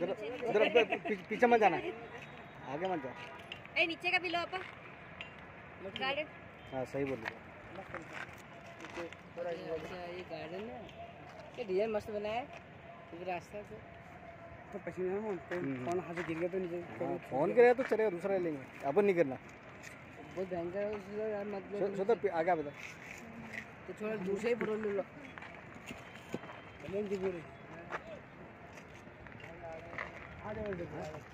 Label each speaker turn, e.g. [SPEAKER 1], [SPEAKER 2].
[SPEAKER 1] उधर पीछे मत जाना, आगे मत जाओ।
[SPEAKER 2] ए नीचे का भी लो अपा गार्डन।
[SPEAKER 1] हाँ सही बोल रहे हो।
[SPEAKER 3] अच्छा ये गार्डन है, ये डिजाइन मस्त बनाया है। इधर रास्ता तो पसीना में फोन हाथ से गिर गया तो नीचे।
[SPEAKER 1] फोन करे तो चलेगा, दूसरा लेंगे, अपन नहीं करना।
[SPEAKER 3] बहुत भयंकर है यार, मतलब
[SPEAKER 1] तो आगे बता
[SPEAKER 3] तो थोड़ा दूसरे ही फोटो ले लो। आ जाओ।